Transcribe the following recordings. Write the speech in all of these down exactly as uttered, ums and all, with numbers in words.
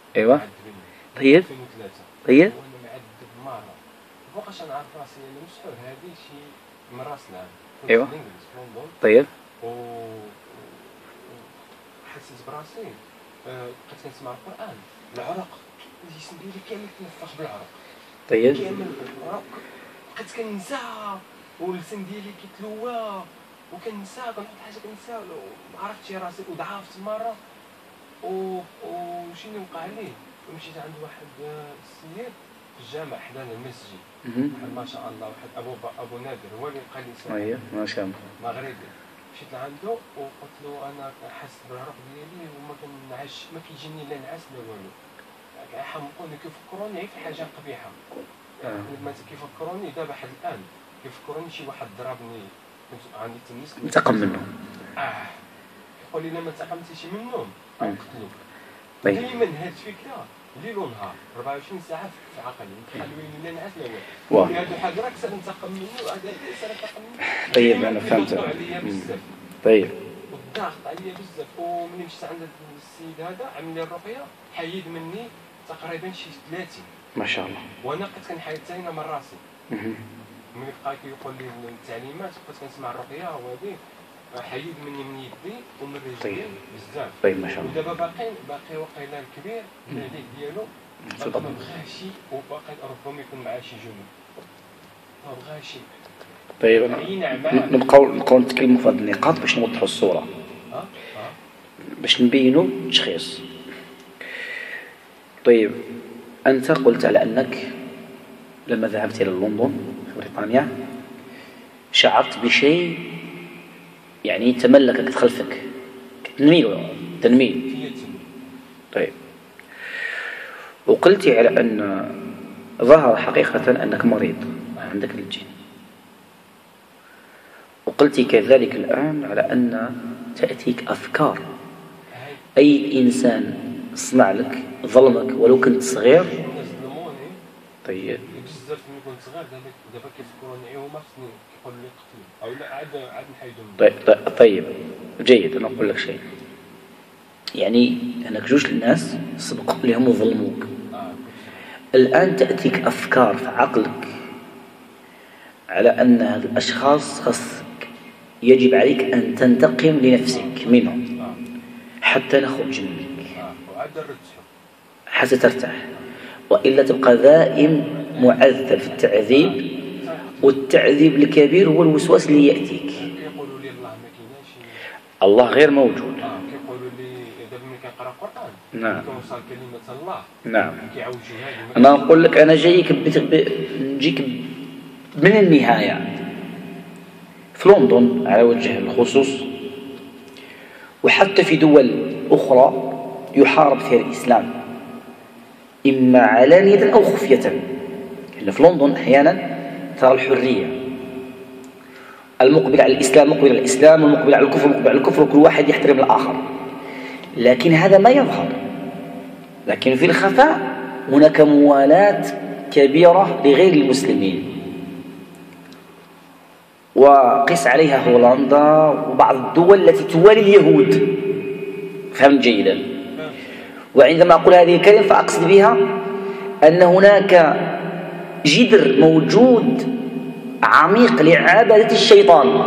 ايوا طيب طيب فوقاش نعرف راسي انا مسحور هذه شي من راس العام. ايوا طيب و حسيت براسي بقيت كنسمع القران العرق الجسم ديالي كامل كينفخ بالعرق. طيب كامل العرق بقيت كنسى واللسان ديالي كيتلوى وكنسى كنحط حاجه كنسى ما عرفتش راسي وضعفت مره و وشنو وقع لي مشيت عند واحد السيد في الجامع حدا المسجد ما شاء الله واحد ابو ابو نادر هو اللي قال لي اييه ما شاء الله مغربي. مشيت لعنده وقلت له انا حاسس بالعرق ديالي وما كنعش ما كيجيني لا نعاس لا والو كيحمقوني كيفكروني في حاجه قبيحه. لما كيفكروني دابا حد الان كيفكروني شي واحد ضربني كنت عندي تميس انتقم منهم. اه يقول لي لما انتقمتيش منهم نقتلوك. طيب دائما هاد الفكره ليل ونهار أربعة وعشرين ساعه في عقلي مخلويني لا نعس لا والو. هادو حاجه راك سننتقم منه وهذا سننتقم منه. طيب انا فهمت. طيب والضغط عليا بزاف وملي مشيت عند السيد هذا عمل لي الرقيه حيد مني تقريبا شي ثلاثين ما شاء الله. وانا بقيت كنحيد حتى انا من راسي. ملي بقى كيقول لي التعليمات بقيت كنسمع الرقيه وهذه حيد مني من يدي ومن رجلي طيب. بزاف. طيب ما شاء الله. ودابا باقي باقي وقيلا الكبير العليل ديالو ما بغاش وباقي ربما يكون معاه شي جنون ما بغاش. طيب نبقاو نبقاو نتكلموا في هذه النقاط باش نوضحوا الصوره ها باش نبينوا التشخيص. طيب انت قلت على انك لما ذهبت الى لندن في بريطانيا شعرت بشيء يعني تملكك تخلفك تنميل تنميل. طيب وقلت على أن ظهر حقيقة أنك مريض عندك الجن. وقلت كذلك الآن على أن تأتيك أفكار أي إنسان صنع لك ظلمك ولو كنت صغير. طيب بزاف ملي كنت صغير دابا كيفكروني هما خصني كيقولوا لي قتلني او لا عاد عاد نحيدهم. طيب طيب جيد. انا نقول لك شيء يعني هناك جوج الناس سبق لهم وظلموك. آه. الان تاتيك افكار في عقلك على ان هذه الاشخاص خاصك يجب عليك ان تنتقم لنفسك منهم آه. حتى نخرج منك آه. وعاد نرتاح حتى ترتاح والا تبقى دائم معذب في التعذيب. والتعذيب الكبير هو الوسواس اللي يأتيك. كيقولوا لي الله ما كايناش الله غير موجود. اه كيقولوا لي دابا ملي كنقرا القرآن نعم كنوصل كلمة الله نعم كيعوجوا هذه. انا نقول لك انا جايك نجيك من النهاية في لندن على وجه الخصوص وحتى في دول أخرى يحارب فيها الإسلام إما علانية أو خفية. لأن في لندن أحيانا ترى الحرية المقبل على الإسلام مقبل على الإسلام والمقبل على الكفر مقبل على الكفر وكل واحد يحترم الآخر. لكن هذا ما يظهر. لكن في الخفاء هناك موالاة كبيرة لغير المسلمين. وقس عليها هولندا وبعض الدول التي توالي اليهود. فهم جيدا. وعندما أقول هذه الكلمة فأقصد بها أن هناك جدر موجود عميق لعبادة الشيطان.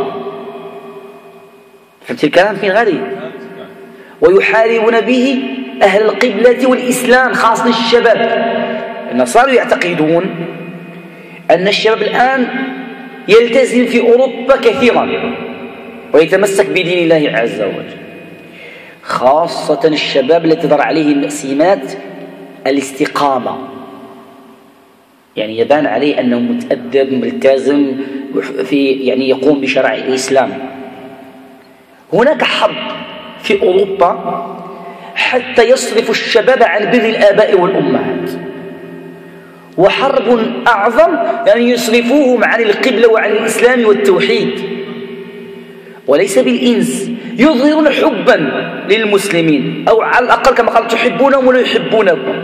فهمت الكلام فين غادي؟ ويحاربون به أهل القبلة والإسلام خاصة الشباب. لأن صاروا يعتقدون أن الشباب الآن يلتزم في أوروبا كثيرا ويتمسك بدين الله عز وجل، خاصة الشباب الذي تظهر عليه سمات الاستقامة. يعني يبان عليه أنه متأدب ملتزم في يعني يقوم بشرع الإسلام. هناك حرب في أوروبا حتى يصرف الشباب عن بر الآباء والأمهات، وحرب أعظم يعني يصرفوهم عن القبلة وعن الإسلام والتوحيد. وليس بالإنس، يظهرون حبا للمسلمين أو على الأقل كما قال تحبونهم ولا يحبونكم،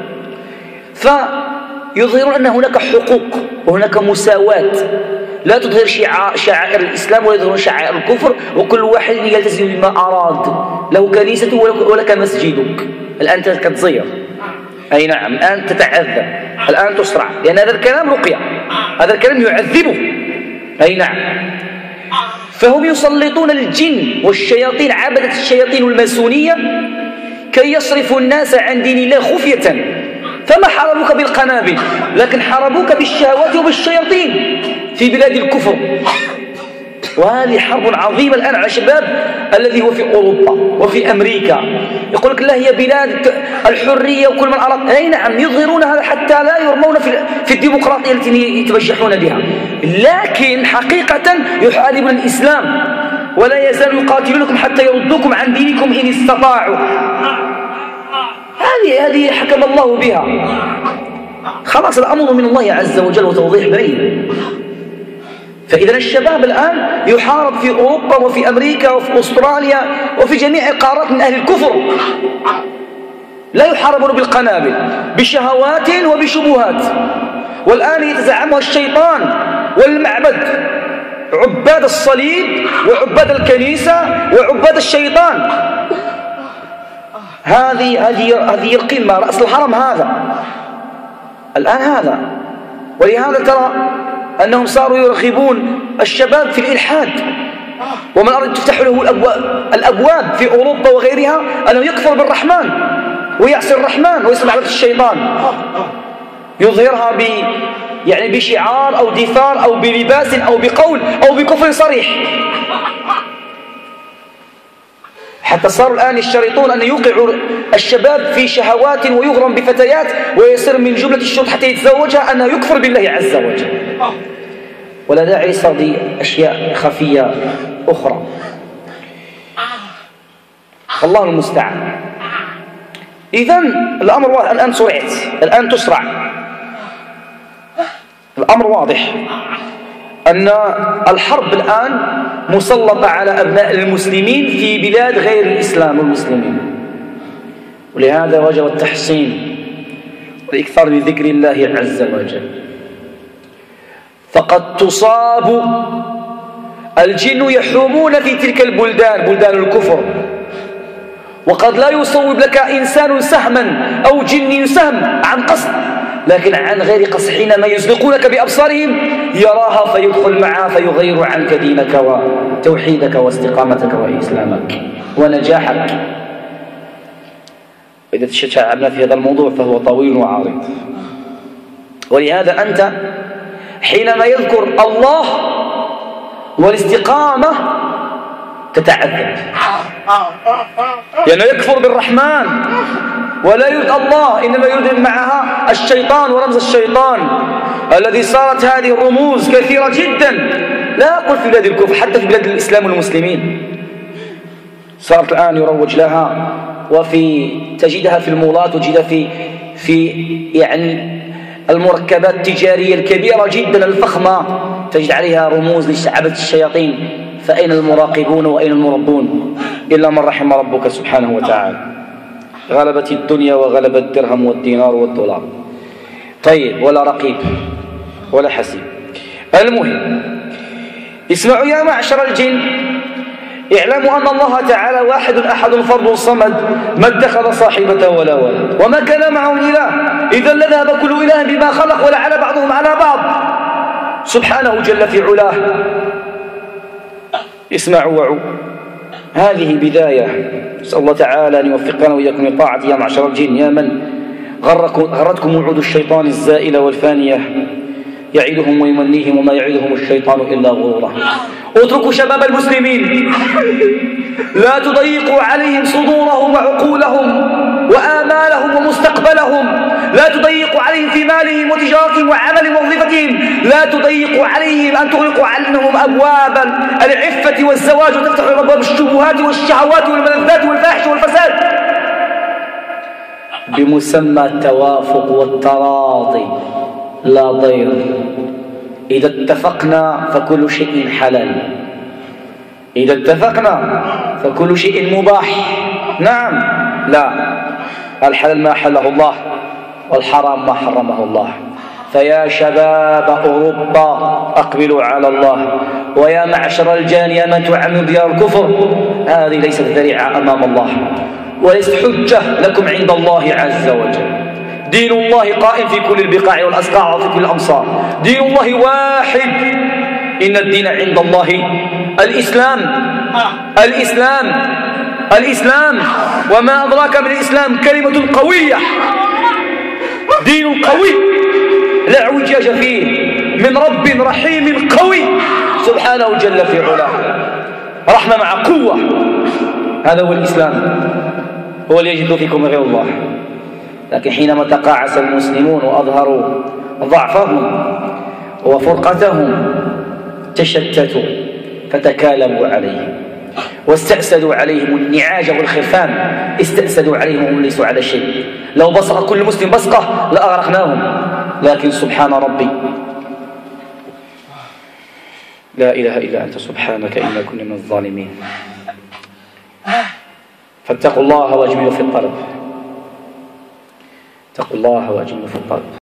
فيظهرون أن هناك حقوق وهناك مساواة. لا تظهر شعائر الإسلام ولا يظهرون شعائر الكفر، وكل واحد يلتزم بما أراد، له كنيسته ولك مسجدك. الآن كتزير أي نعم، الآن تتعذب، الآن تسرع، لأن هذا الكلام رقية، هذا الكلام يعذبه. أي نعم. فهم يسلطون الجن والشياطين، عبدة الشياطين والماسونية، كي يصرفوا الناس عن دين الله خفية. فما حاربوك بالقنابل، لكن حاربوك بالشهوات وبالشياطين في بلاد الكفر. وهذه حرب عظيمة الآن على الشباب الذي هو في أوروبا وفي أمريكا. يقول لك لا، هي بلاد الحرية وكل من أراد. أي نعم، يظهرون هذا حتى لا يرمون في الديمقراطية التي يتبجحون بها، لكن حقيقة يحاربون الإسلام، ولا يزالوا يقاتلونكم حتى يردوكم عن دينكم إن استطاعوا. هذه هذه حكم الله بها. خلاص، الأمر من الله عز وجل وتوضيح بين. فإذا الشباب الآن يحارب في أوروبا وفي أمريكا وفي أستراليا وفي جميع القارات من أهل الكفر. لا يحاربون بالقنابل، بشهوات وبشبهات. والآن يتزعمها الشيطان والمعبد، عباد الصليب وعباد الكنيسة وعباد الشيطان. هذه هذه هذه القمة، رأس الحرم هذا الآن هذا. ولهذا ترى أنهم صاروا يرغبون الشباب في الإلحاد، ومن أراد تفتح له الأبواب, الأبواب في أوروبا وغيرها أنه يكفر بالرحمن ويعصي الرحمن ويسمع عبادة الشيطان، يظهرها ب يعني بشعار أو دثار أو بلباس أو بقول أو بكفر صريح. حتى صاروا الآن يشترطون أن يوقعوا الشباب في شهوات ويغرم بفتيات ويصير من جملة الشروط حتى يتزوجها أنه يكفر بالله عز وجل. ولا داعي لسرد أشياء خفية أخرى. الله المستعان. إذن الأمر واضح، الآن سرعت، الآن تسرع. الأمر واضح أن الحرب الآن مسلطة على أبناء المسلمين في بلاد غير الإسلام والمسلمين. ولهذا وجب التحصين والإكثار من ذكر الله عز وجل. فقد تصاب الجن يحومون في تلك البلدان، بلدان الكفر، وقد لا يصوب لك إنسان سهما أو جن سهم عن قصد، لكن عن غير قصد. حينما يزلقونك بأبصارهم يراها فيدخل معها فيغير عنك دينك وتوحيدك واستقامتك وإسلامك ونجاحك. إذا تشعبنا في هذا الموضوع فهو طويل وعريض. ولهذا أنت حينما يذكر الله والاستقامة تتعذب، لأنه يكفر بالرحمن ولا يريد الله، إنما يريد معها الشيطان ورمز الشيطان الذي صارت هذه الرموز كثيرة جدا. لا أقول في بلاد الكفر، حتى في بلاد الإسلام والمسلمين صارت الآن يروج لها، وفي تجدها في المولات، وتجدها في في يعني المركبات التجارية الكبيرة جدا الفخمة، تجد عليها رموز لشعبة الشياطين. فأين المراقبون وأين المربون؟ إلا من رحم ربك سبحانه وتعالى. غلبت الدنيا وغلب الدرهم والدينار والدولار. طيب، ولا رقيب ولا حسيب. المهم، اسمعوا يا معشر الجن، اعلموا أن الله تعالى واحد أحد فرد صمد، ما اتخذ صاحبة ولا ولد، وما كان معه إله، إذا لذهب كل إله بما خلق ولعل بعضهم على بعض سبحانه جل في علاه. اسمعوا وعوا، هذه بداية. نسأل الله تعالى أن يوفقنا وإياكم لطاعته يا معشر الجن، يا من غرتكم وعود الشيطان الزائلة والفانية، يعدهم ويمنيهم وما يعدهم الشيطان إلا غرورا. اتركوا شباب المسلمين، لا تضيقوا عليهم صدورهم وعقولهم وآمالهم ومستقبلهم، لا تضيقوا عليهم في مالهم وتجارتهم وعمل وظيفتهم، لا تضيقوا عليهم أن تغلقوا عنهم أبواب العفة والزواج وتفتحوا أبواب الشبهات والشهوات والملذات والفاحش والفساد بمسمى التوافق والتراضي لا ضير. إذا اتفقنا فكل شيء حلال، إذا اتفقنا فكل شيء مباح. نعم، لا، الحلال ما حله الله والحرام ما حرمه الله. فيا شباب أوروبا أقبلوا على الله، ويا معشر الجان يا من تعمر ديار الكفر، هذه ليست ذريعة أمام الله وليست حجة لكم عند الله عز وجل، دين الله قائم في كل البقاع والأسقاع وفي كل الأمصار. دين الله واحد. إن الدين عند الله الإسلام. الإسلام الإسلام وما أدراك من الإسلام كلمة قوية، دين قوي لا اعوجاج فيه، من رب رحيم قوي سبحانه جل في علاه، رحمة مع قوة. هذا هو الإسلام، هو اللي يجد فيكم غير الله. لكن حينما تقاعس المسلمون وأظهروا ضعفهم وفرقتهم تشتتوا فتكالبوا عليهم واستأسدوا عليهم النعاج والخرفان، استأسدوا عليهم وهم ليسوا على شيء. لو بصق كل مسلم بصقه لأغرقناهم، لكن سبحان ربي لا إله إلا أنت سبحانك إنا كنا من الظالمين. فاتقوا الله واجملوا في الطلب، اتقوا الله واجملوا في الطلب.